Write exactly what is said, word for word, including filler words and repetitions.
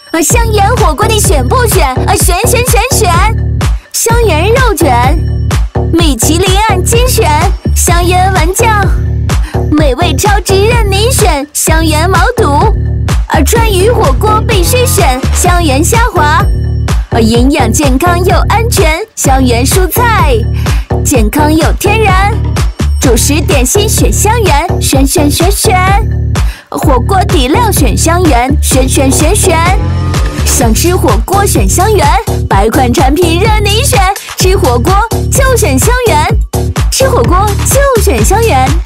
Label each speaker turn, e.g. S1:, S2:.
S1: 呃，香园火锅你选不选？呃，选选选选！香园肉卷，米其林按精选，香园丸酱，美味超值任你选，香园毛肚。而川渝火锅必须选香园虾滑，而营养健康又安全，香园蔬菜，健康又天然。主食点心选香园，选选选选。火锅底料选香园，选选选选。想吃火锅选香园，百款产品任你选。吃火锅就选香园，吃火锅就选香园。